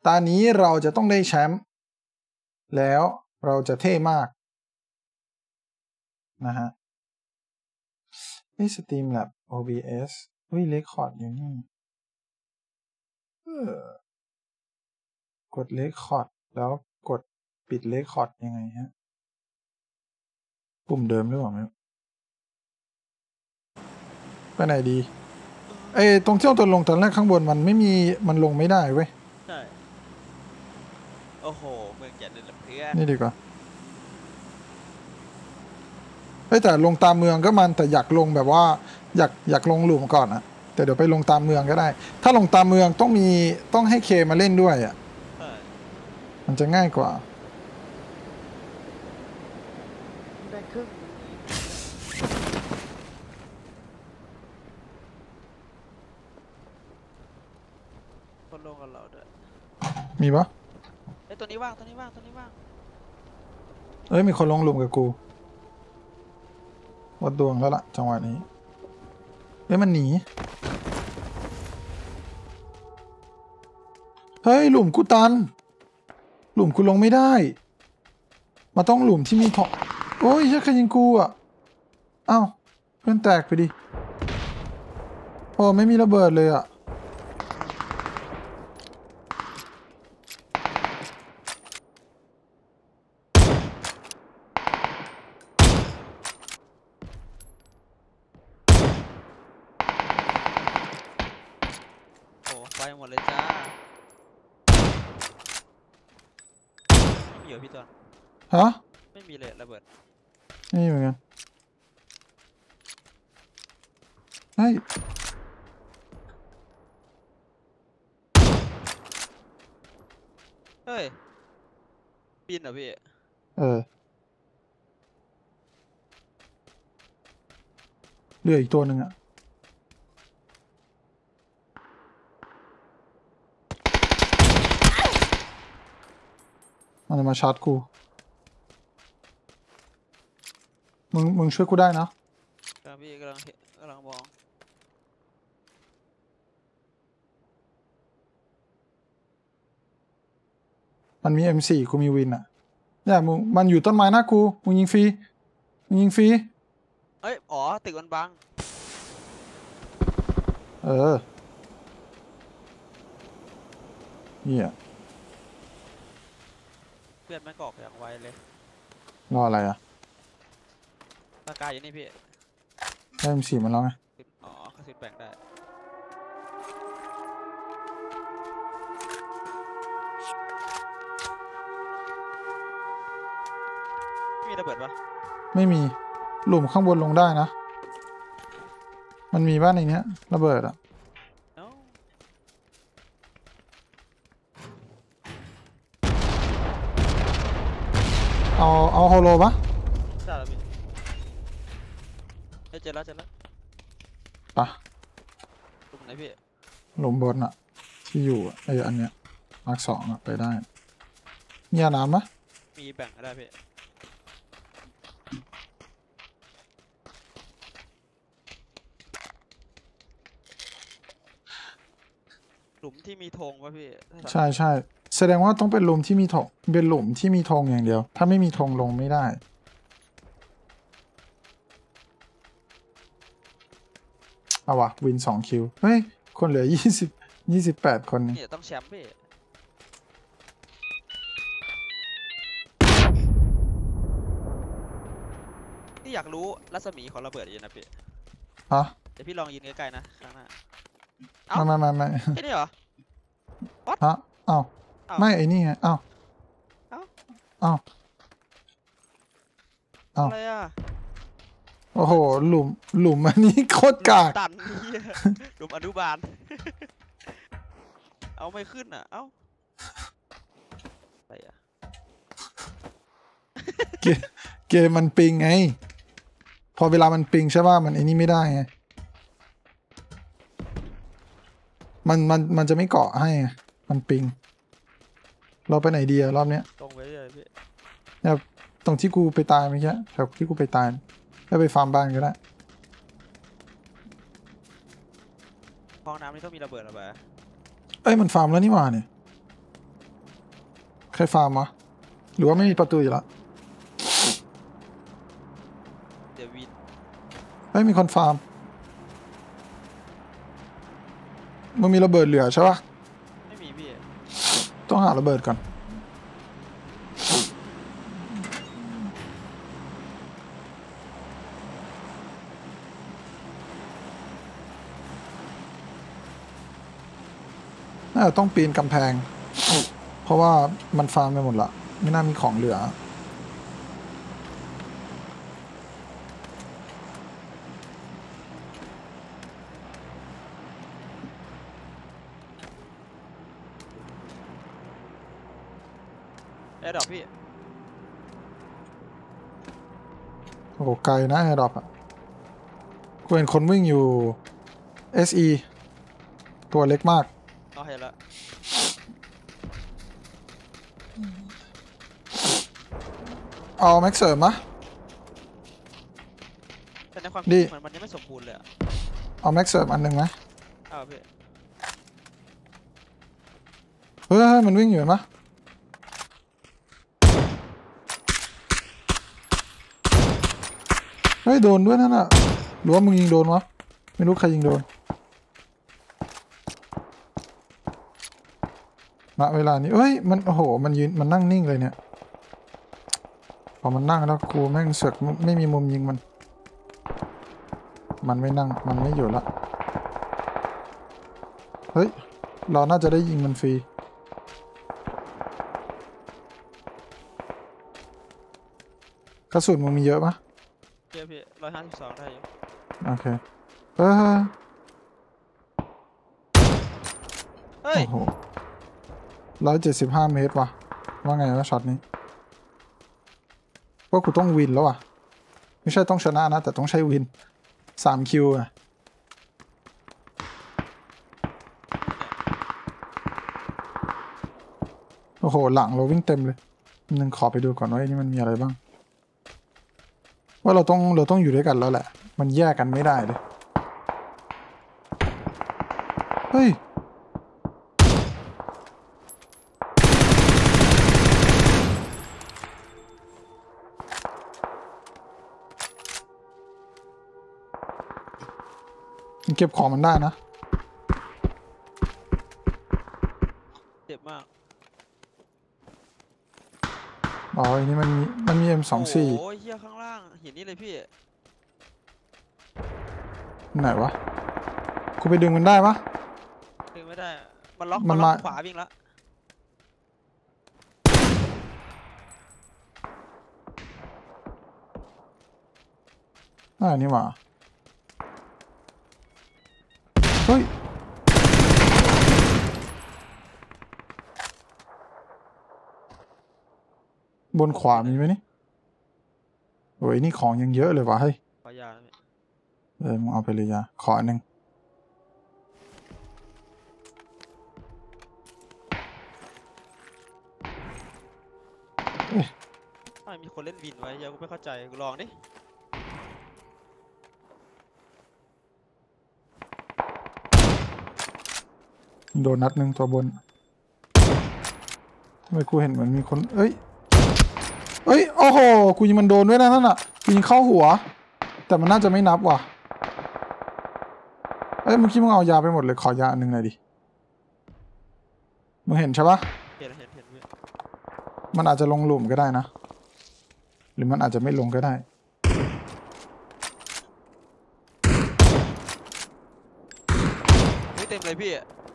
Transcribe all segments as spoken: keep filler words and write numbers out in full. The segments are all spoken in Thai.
ตอนนี้เราจะต้องได้แชมป์แล้วเราจะเท่มากนะฮะนี่ Streamlabs โอ บี เอส อุ้ย Record อยู่นี่เออกด Record แล้วกดปิด Record ยังไงฮะปุ่มเดิมหรือเปล่าไม่ไปไหนดีไอ้ตรงที่เราตัวลงตอนแรกข้างบนมันไม่มีมันลงไม่ได้เว้ยใช่โอ้โหเมืองแก่เดินเพื่อนนี่ดีกว่าเฮ้ยแต่ลงตามเมืองก็มันแต่อยากลงแบบว่าอยากอยากลงหลุมก่อนอะแต่เดี๋ยวไปลงตามเมืองก็ได้ถ้าลงตามเมืองต้องมีต้องให้เคมาเล่นด้วยอะมันจะง่ายกว่าได้ครึ่งคนลงกับเราด้วยมีปะไอ้ตัวนี้ว่างตัวนี้ว่างตัวนี้ว่างเอ้ยมีคนลงหลุมกับกูวัดดวงแล้วล่ะจังหวะนี้เฮ้ยมันหนีเฮ้ยหลุมกูตันหลุมกูลงไม่ได้มาต้องหลุมที่มีทองโอ้ยใช่ใครยิงกูอ่ะอ้าวเพื่อนแตกไปดิโอ้ไม่มีระเบิดเลยอ่ะโอ้ไฟหมดเลยจ้าไม่มีเหรอพี่จอนฮะไม่มีเลยระเบิดนี่เหมือนกันเฮ้ยเฮ้ยปีนเหรอพี่เออเหลืออีกตัวหนึ่งอ่ะมันจะมาชาร์จกูมึงมึงช่วยกูได้นะกำลังพี่กำลังกำลังมองมันมี เอ็ม โฟร์ กูมีวินอ่ะเนี่ยมึงมันอยู่ต้นไม้หน้ากูมึงยิงฟรีมึงยิงฟรีเอ้ยอ๋อตึกมันบังเออเนี่ยเพื่อนไม่กอกอย่างไวเลยรออะไรอ่ะปากกาอยู่นี่พี่ได้ เอ็ม โฟร์ มันแล้วไงอ๋อกระสุนแบ่งได้มีระเบิดปะไม่มีหลุมข้างบนลงได้นะมันมีบ้านในนี้ระเบิดอ่ะเอาเอาโฮโลปะใช่แล้วพี่เจอแล้วเจอแล้วปะตรงไหนพี่หลุมบนอ่ะที่อยู่ไอ้อันเนี้ยมาร์คสองอ่ะไปได้เนี่ยน้ำปะมีแบ่งได้พี่หลุมที่มีธงป่ะพี่ใช่ใช่แสดงว่าต้องเป็นหลุมที่มีธงเป็นหลุมที่มีธงอย่างเดียวถ้าไม่มีธงลงไม่ได้เอาวะวินสองคิวเฮ้ยคนเหลือยี่สิบยี่สิบแปดคนนี่ต้องแชมป์พี่ที่อยากรู้รัศมีของระเบิดอยู่นะพี่ฮะเดี๋ยวพี่ลองยิงใกล้ๆนะข้างหน้าไม่ไม่ไม่แค่นี้เหรอฮะอ้าวไม่ไอ้นี่ไงอ้าวอ้าวอ้าวอะไรอ่ะโอ้โหหลุมหลุมอันนี้โคตรกากตันนี่หลุมอนุบาลเอาไม่ขึ้นอ่ะเอ้าอะไรอ่ะเกมมันปิงไงพอเวลามันปิงใช่ป่ะมันไอ้นี่ไม่ได้ไงมันมันมันจะไม่เกาะให้มันปิงเราไปไหนดีอะรอบเนี้ยตรงไปเลยพี่เนี่ยตรงที่กูไปตายเมื่อกี้แถวที่กูไปตายแล้วไปฟาร์มบ้านก็ได้ห้องน้ำนี่ต้องมีระเบิดหรือเปล่าเอ้ยมันฟาร์มแล้วนี่หว่าเนี่ยรฟาร์มวะหรือว่าไม่มีประตูอยู่แล้วเดี๋ยววินไม่มีคนฟาร์มมันมีระเบิดเหลือใช่ปะไม่มีพี่ต้องหาระเบิดก่อนน่าจะต้องปีนกำแพงเพราะว่ามันฟาร์มไปหมดละไม่น่ามีของเหลือแอร์ดรอปพี่โอ้โหไกลนะแอร์ดรอปอ่ะกูเห็นคนวิ่งอยู่ เอส อี ตัวเล็กมากเอาเห็นละเอาแม็กเสริมมะแต่ในความดีคิดมันมันยังไม่สมบูรณ์เลยอะเอาแม็กเสริมอันหนึ่งไหมอ้าวพี่เฮ้ยมันวิ่งอยู่เห็นปะเฮ้ยโดนด้วยนั่นน่ะหรือว่ามึงยิงโดนวะไม่รู้ใครยิงโดนณเวลานี้เอ้ยมันโอ้โหมันยืนมันนั่งนิ่งเลยเนี่ยพอมันนั่งแล้วครูแม่งเสือกไม่มีมุมยิงมันมันไม่นั่งมันไม่อยู่ละเฮ้ยเราน่าจะได้ยิงมันฟรีกระสุนมึงมีเยอะปะเพี่พี่ร้อยห้าสิบสองได้อยู่โอเคเออเฮ้ยโอ้โหร้อยเจ็ดสิบห้าเมตรว่ะว่าไงวะช็อตนี้ว่ากูต้องวินแล้วอ่ะไม่ใช่ต้องชนะนะแต่ต้องใช้วินสามคิวอ่ะโอ้โหหลังเราวิ่งเต็มเลยนึงขอไปดูก่อนว่าไอ้นี่มันมีอะไรบ้างว่าเราต้องเราต้องอยู่ด้วยกันแล้วแหละมันแยกกันไม่ได้เลยเฮ้ยมันเก็บของมันได้นะเจ็บมากอ๋ออันนี้มันมีมันมี เอ็ม สองสี่โอ้ยเฮียข้างล่างเห็นนี่เลยพี่ไหนวะกูไปดึงมันได้ปะดึงไม่ได้อะมันล็อกมัมันนล็อกมาขวาวิ่งละอ่านี่หว่าเฮ้ยบนขวามีไหมนี่โอ้ยนี่ของยังเยอะเลยว่ะเฮ้ยขอยาแล้วพี่เออมึงเอาไปเลยยาขออันหนึ่งทำไมมีคนเล่นวินไว้เฮียกูไม่เข้าใจกูลองดิโดนนัดหนึ่งตัวบนทำไมกูเห็นเหมือนมีคนเอ้ยเอ้ยโอ้โหกูยิงมันโดนด้วยนะนั่นน่ะกูยิงเข้าหัวแต่มันน่าจะไม่นับว่ะเอ้ยเมื่อกี้มึงเอายาไปหมดเลยขอยาอันหนึ่งหน่อยดิมึงเห็นใช่ปะเห็นเห็นเห็นพี่มันอาจจะลงหลุมก็ได้นะหรือมันอาจจะไม่ลงก็ได้เฮ้ยเต็มเลยพี่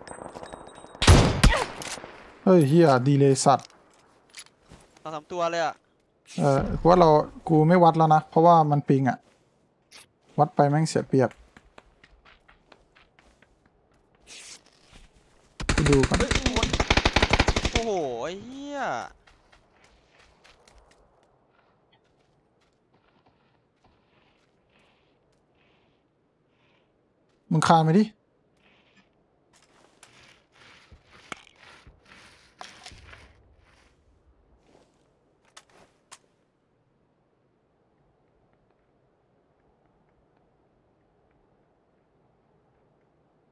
เฮ้ยเฮียดีเลยสัตว์สองสามตัวเลยอ่ะเออกูว่าเรากูไม่วัดแล้วนะเพราะว่ามันปิงอะวัดไปแม่งเสียเปรียบกูดูก่อนเฮ้ยวนโอ้โหไอ้เฮียมึงคานไปดิ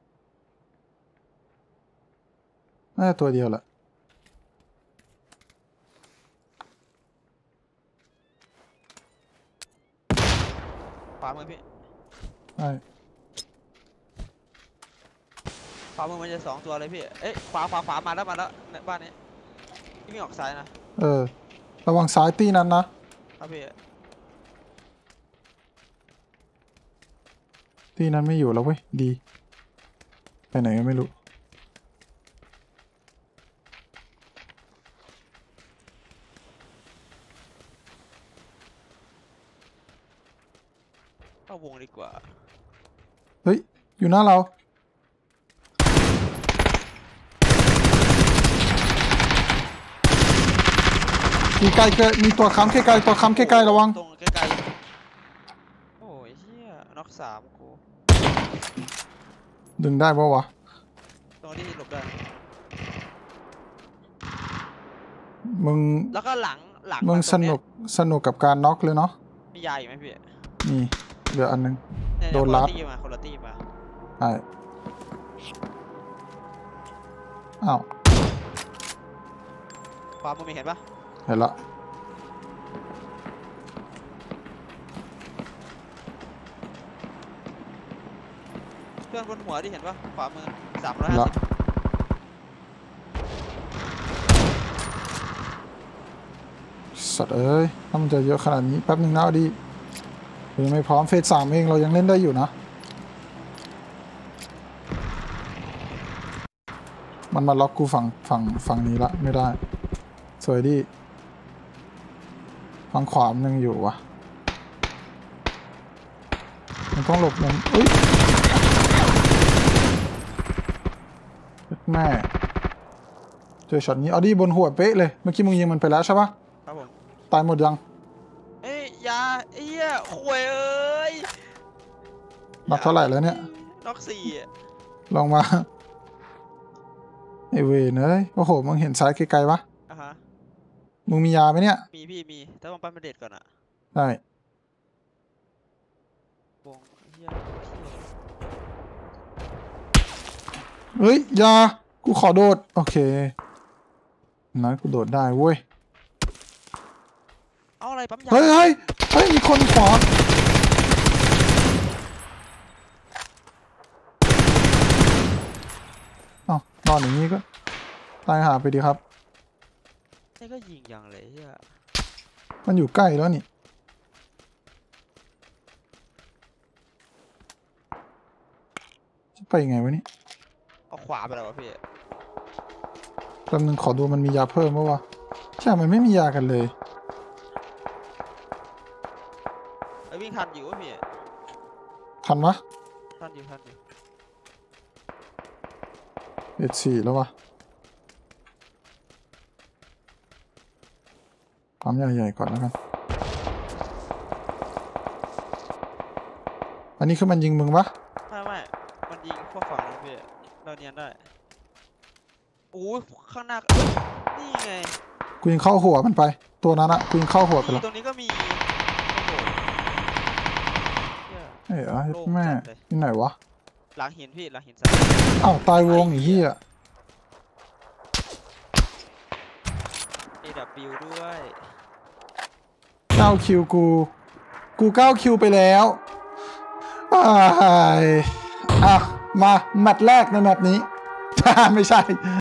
น่าจะตัวเดียวแหละมือพี่ใช่ขวามือมันจะสองตัวเลยพี่เอ้ยขวาขวาขวามาแล้วมาแล้วในบ้านนี้พี่วิ่งออกซ้ายนะเออระวังซ้ายตีนั้นนะครับพี่ตีนั้นไม่อยู่แล้วเว้ยดีไปไหนก็ไม่รู้เข้าวงดีกว่าเฮ้ยอยู่หน้าเรามีไกลเกิดมีตัวค้ำใกล้ๆตัวค้ำใกล้ๆระวังตรงใกล้ๆโอ้ยเฮียน็อกสามกูดึงได้ปะวะตรงที่หลบได้มึงแล้วก็หลังหลังมึงาตสรงเยนุกสนุกกับการน็อกเลยเนาะมียาอยู่ไหมพี่นี่เหลืออันนึงเนี่ยโดนรัดคนละตี้มาคนละตี้มาใช่อ้าวขวามือมีเห็นปะเห็นละเพื่อนบนหัวที่เห็นปะขวามือสามร้อยเห็นห้าละสิบสัตว์เอ้ยถ้ามันจะเยอะขนาดนี้แป๊บหนึ่งนะเอาดียังไม่พร้อมเฟสสามเองเรายังเล่นได้อยู่นะมันมาล็อกกูฝั่งฝั่งฝั่งนี้ละไม่ได้สวยดีฝั่งขวามันยังอยู่วะมันต้องหลบมันเอ้ยแม่เจอช็อตนี้เอาดีบนหัวเป๊ะเลยเมื่อกี้มึงยิงมันไปแล้วใช่ปะครับผมตายหมดยังเอ้ยยาเอี้ยควยเอ้ยนับเท่าไหร่แล้วเนี่ยน็อกสี่อะลองมาไอเวนเอ้ยโอ้โหมึงเห็นซ้ายไกลๆปะอ่ะฮะมึงมียาไหมเนี่ยมีพี่มีแต่ต้องปั้นเป็นเด็ดก่อนอะได้วงเหี้ยเฮ้ยยากูขอโดดโอเคน้อยกูโดดได้เว้ยเอาอะไรปั๊มยาเฮ้ยเฮ้ยเฮ้ยมีคนขวาอ้าวนอนอย่างนี้ก็ตายหาไปดีครับนี่ก็ยิงอย่างเลยเฮียมันอยู่ใกล้แล้วนี่จะไปยังไงวะนี่เอาขวาไปแล้ววะพี่แป๊บนึงขอดูมันมียาเพิ่มปะวะใช่มันไม่มียากันเลยไอ้วิ่งทันอยู่วะพี่ทันวะทันอยู่ทันอยู่เอ็ดสี่แล้ววะปั๊มใหญ่ๆก่อนแล้วกันอันนี้คือมันยิงมึงปะไม่ไม่มันยิงพวกฝั่งนู้นพี่เราเนียนได้โอ้ยข้างหน้าเอ้ยนี่ไงกูยิงเข้าหัวมันไป ตัวนั้นอะกูยิงเข้าหัวไปมีแล้วตรงนี้ก็มีโอ้โหเหี้ยเอ้ยเอ้ยโล่งแม่จัดเลยที่ไหนวะหลังหินพี่หลังหินซ้ายอ้าวตายวงอีกที่อะเอ ดับเบิลยู ด้วยเก้าคิวกู กูเก้าคิวไปแล้วอ้ายอ่ะมาแมตช์แรกในแมปนี้ ไม่ใช่